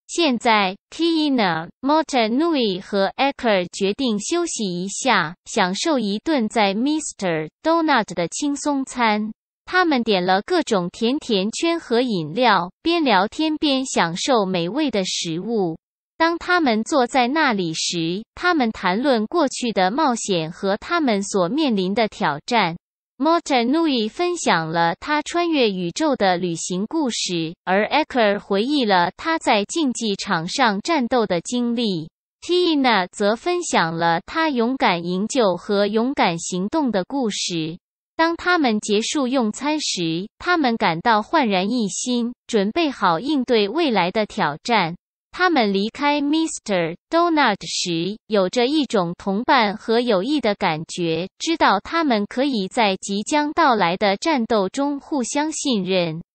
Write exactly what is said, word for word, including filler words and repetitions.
现在 Kiina Mata Nui 和Ackar决定休息一下，享受一顿在Mr Donut 的轻松餐。他们点了各种甜甜圈和饮料，边聊天边享受美味的食物。当他们坐在那里时，他们谈论过去的冒险和他们所面临的挑战。Mata Nui 分享了他穿越宇宙的旅行故事，而 Ackar 回忆了他在竞技场上战斗的经历。Kiina 则分享了他勇敢营救和勇敢行动的故事。当他们结束用餐时，他们感到焕然一新，准备好应对未来的挑战。他们离开 Mr Donut 时，有着一种同伴和友谊的感觉，知道他们可以在即将到来的战斗中互相信任。